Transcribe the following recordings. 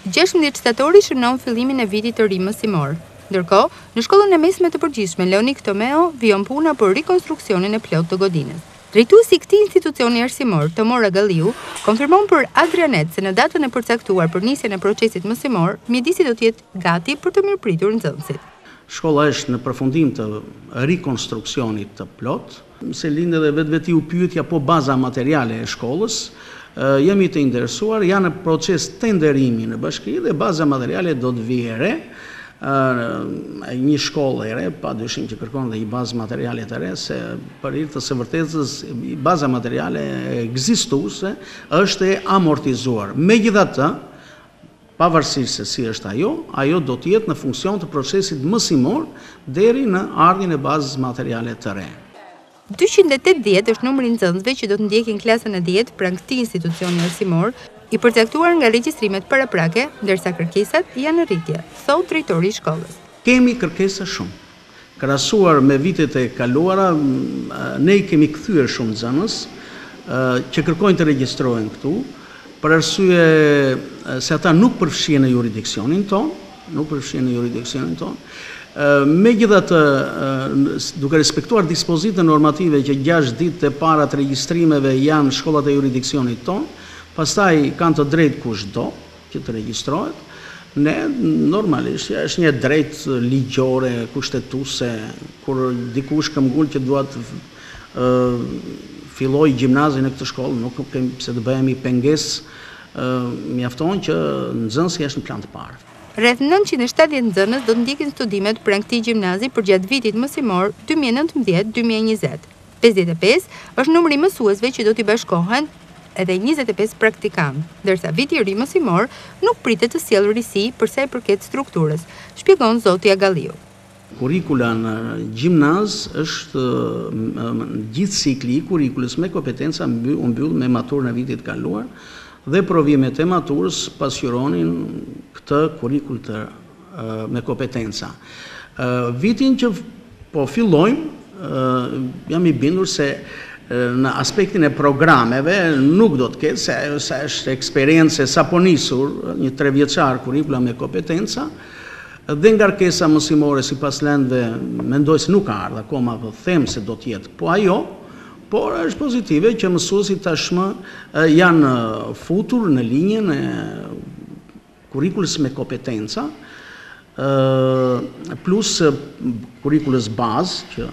16 shtatori shënon fillimin e vitit të ri mësimor. Ndërkohë, në shkollën e mesme të përgjithshme Leonik Tomeo vijon puna për rikonstruksionin e plot të godinës. Drejtuesi i këtij institucioni arsimor, Tomora Galliu, konfirmon për Adrianet se në datën e përcaktuar për nisjen e procesit mësimor, mjedisi do të jetë gati për të mirëpritur nxënësit. Shkolla është në përfundim të rikonstruksionit të plot, se lindë edhe vetvetiu pyetja po baza materiale e shkollës. Jemi të interesuar, janë në proces tenderimi në bashki dhe baza materiale do të vijë re. Një shkollë e re, pa dyshim që kërkon dhe i bazë materiale të re, se për hir të së vërtetës baza materiale ekzistuese është e amortizuar. Megjithatë, pavarësisht se si është ajo do të jetë në funksion të procesit mësimor deri në ardhjen e bazës materiale të re. 280 është numri i nxënësve që do të ndjekin klasën e 10 pranë këtij institucioni arsimor, i përcaktuar nga regjistrimet paraprake, ndërsa kërkesat janë në rritje, thot drejtori i shkollës. Kemi kërkesa shumë. Krahasuar me vitet e kaluara, ne i kemi kthyer shumë nxënës që kërkojnë të regjistrohen këtu, për arsye se ata nuk përfshihen në jurisdiksionin ton, Megjithatë, duke respektuar dispozitën normative që 6 ditë e para të regjistrimeve janë shkollat e jurisdiksionit ton, pastaj kanë të drejtë kushdo që të regjistrohet. Ne normalisht është një drejtë ligjore, kushtetuese, kur dikush këmbgul që duhet filloj gjimnazin e këtë shkollë, nuk kemi pse të bëhemi pengesë, mjafton që nxënësi është në plan të parë. Rreth 970 nxënës do të ndjekin studimet pranë këtij gjimnazi për gjatë vitit mësimor 2019-2020. 55 është numri i mësuesve që do t'i bashkohen edhe 25 praktikantë, ndërsa viti i ri mësimor nuk pritet të sjellë risi për sa i përket strukturës, shpjegon zotja Galliu. Kurrikula në gjimnaz është gjithë cikli i kurrikulës me kompetenca u mbyll me maturën e vitit kaluar dhe provimet e maturës pasqyronin këtë kurrikull me kompetenca. Vitin që po fillojmë, jam i bindur se në aspektin e programeve nuk do të ketë, se është eksperiencë sa po nisur, një 3 vjeçar kurrikula me kompetenca, dhe ngarkesa mësimore sipas lendëve mendoj se nuk ka ardhur akoma, po them se do të jetë. Por është pozitive që mësuesit tashmë janë futur në linjën e kurrikulës me kompetenca, plus kurrikulës bazë që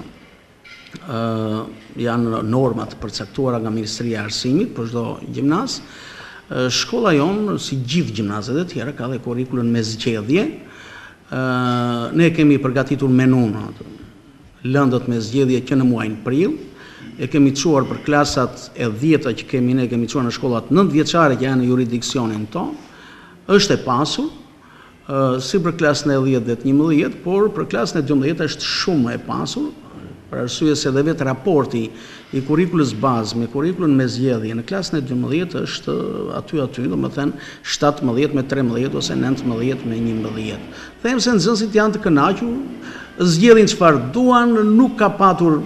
janë normat përcaktuara nga Ministria e Arsimit për çdo gjimnaz. Shkolla jonë, si gjithë gjimnazet e tjera, ka dhe kurrikulën me zgjedhje. Ne kemi përgatitur menun, lëndët me zgjedhje që në muajin prill. E kemi çuar për klasat e 10-ta që kemi ne, kemi çuar në shkollat 9 vjeçare që janë në jurisdiksionin ton. Është e pasur, si për klasën e 10 dhe 11, por për klasën e 12 është shumë e pasur, për arsye se edhe vetë raporti i kurrikulës bazë me kurrikulën me zgjedhje në klasën e 12 është aty, domethënë 17 me 13 ose 19 me 11. Them se nxënësit janë të kënaqur, zgjedhin çfarë duan, nuk ka patur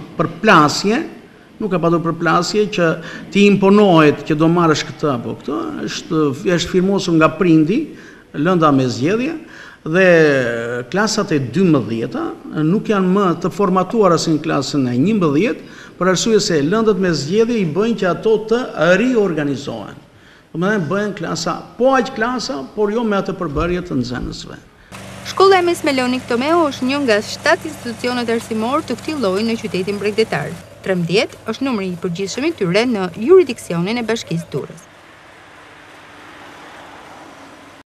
përplasje që ti imponohet që do marrësh këtë apo këtë, është firmosur nga prindi lënda me zgjedhje dhe klasat e 12-ta nuk janë më të formatuara si në klasën e 11, për arsye se lëndët me zgjedhje i bëjnë që ato të riorganizohen. Domethënë bëhen klasa, po aq klasa, por jo me atë përbërje të nxënësve. Shkolla e mesme Leonik Tomeo është një nga 7 institucionet arsimor të këtij lloji në qytetin bregdetar. 13 është numri i përgjithshëm i tyre në jurisdiksionin e Bashkisë Durrës.